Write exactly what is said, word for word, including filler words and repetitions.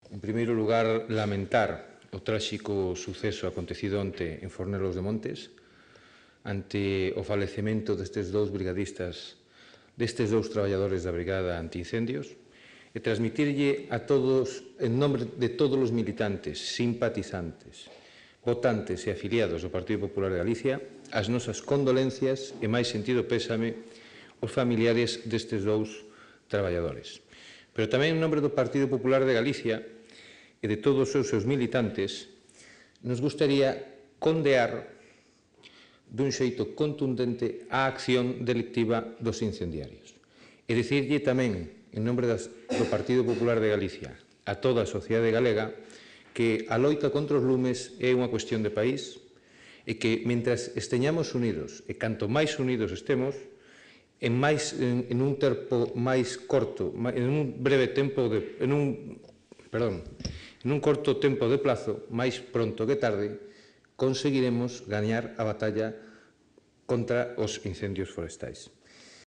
En primeiro lugar, lamentar o tráxico suceso acontecido onte en Fornelos de Montes ante o falecemento destes dous brigadistas, destes dous traballadores da Brigada Antiincendios, e transmitirlle a todos, en nome de todos os militantes, simpatizantes, votantes e afiliados do Partido Popular de Galicia, as nosas condolencias e máis sentido pésame aos familiares destes dous traballadores. Pero tamén en nome do Partido Popular de Galicia e de todos os seus militantes, nos gustaría condear dun xeito contundente a acción delictiva dos incendiarios. E dicirlle tamén, en nome das, do Partido Popular de Galicia, a toda a sociedade galega, que a loita contra os lumes é unha cuestión de país e que, mentras esteñamos unidos, e canto máis unidos estemos, en, máis, en, en un tempo máis corto, en un breve tempo de, en un, perdón, en un corto tempo de plazo, máis pronto que tarde, conseguiremos gañar a batalla contra os incendios forestais.